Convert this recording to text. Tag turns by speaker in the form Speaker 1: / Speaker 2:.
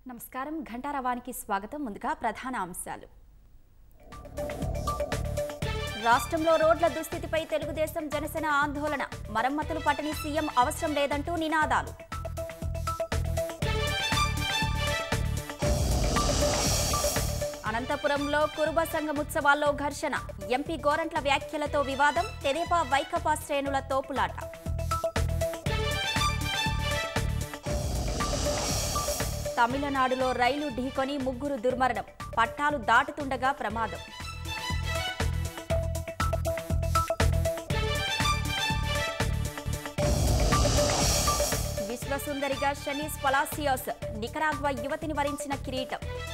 Speaker 1: నమస్కారం ఘంటారవానికి స్వాగతం. ముందుగా ప్రధాన అంశాలు. రాష్ట్రంలో రోడ్ల దుస్థితిపై తెలుగుదేశం జనసేన ఆందోళన. మరమ్మతులు పట్టని సీఎం అవసరం లేదంటూ నినాదాలు. అనంతపురంలో కురుబ సంఘం ఉత్సవాల్లో ఘర్షణ. ఎంపీ గోరంట్ల వ్యాఖ్యలతో వివాదం. తెదేపా వైకాపా శ్రేణుల తోపులాట. తమిళనాడులో రైలు ఢీకొని ముగ్గురు దుర్మరణం. పట్టాలు దాటుతుండగా ప్రమాదం. విశ్వసుందరిగా షనీస్ పలాసియోస్. నికరాగ్వా యువతిని వరించిన కిరీటం.